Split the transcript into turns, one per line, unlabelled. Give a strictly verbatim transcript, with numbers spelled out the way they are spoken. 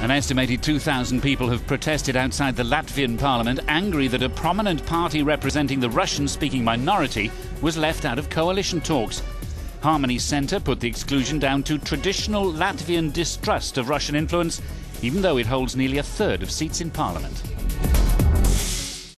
An estimated two thousand people have protested outside the Latvian parliament, angry that a prominent party representing the Russian-speaking minority was left out of coalition talks. Harmony Centre put the exclusion down to traditional Latvian distrust of Russian influence, even though it holds nearly a third of seats in parliament.